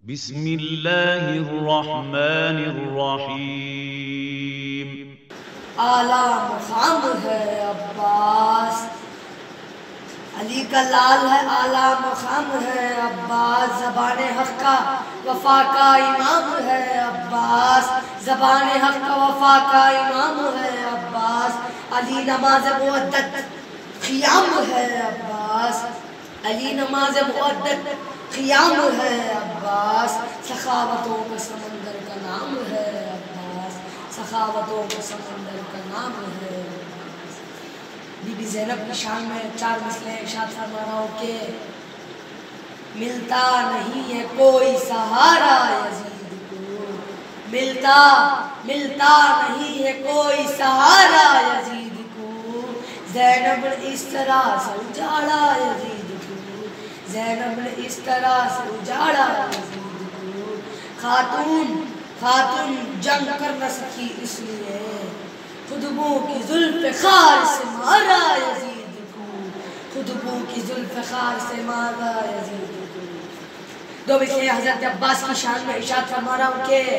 بسم اللہ الرحمن الرحیم۔ اعلیٰ مقام ہے عباس، علی کا لال ہے، اعلیٰ مقام ہے عباس، زبان حق کا وفا کا امام ہے عباس، زبان حق کا وفا کا امام ہے عباس، علی نماز مودت قیام ہے عباس، علی نماز مودت قیام ہے عباس، سخاوتوں کا سمندر کا نام ہے عباس، سخاوتوں کا سمندر کا نام ہے عباس۔ بی بی زینب کی شان میں 4 مثلیں ارشاد فرما رہا ہوں کہ ملتا نہیں ہے کوئی سہارا یزید کو، ملتا نہیں ہے کوئی سہارا یزید کو، زینب نے اس طرح سے اجاڑا یزید کو، زینب نے اس طرح سے اجاڑا یزید کو، خاتون جنگ کر نہ سکی اس لیے خطبوں کی زلف خار سے مارا یزید کو، خطبوں کی زلف خار سے مارا یزید کو۔ 2 مثلیں حضرت عباس کی شان میں ارشاد فرما رہا ہوں کہ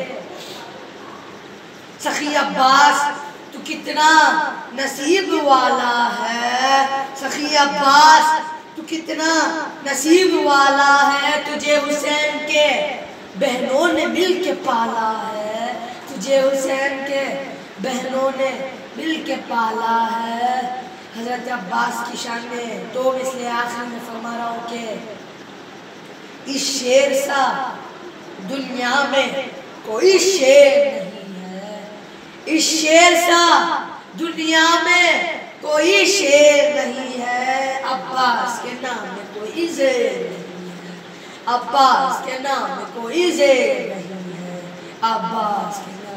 سخی عباس تو کتنا نصیب والا ہے، سخی عباس تو کتنا نصیب والا ہے، تجھے حسین کے بہنوں نے مل کے پالا ہے، تجھے حسین کے بہنوں نے مل کے پالا ہے۔ حضرت عباس کی شان میں 2 مثلیں آخر میں فرما رہا ہوں کہ اس شیر سا دنیا میں کوئی شیر نہیں ہے، اس شیر سا دنیا میں کوئی شیر نہیں ہے، عباس کے نام میں کوئی زیر نہیں ہے، عباس کے نام میں کوئی زیر نہیں ہے، عباس کے نام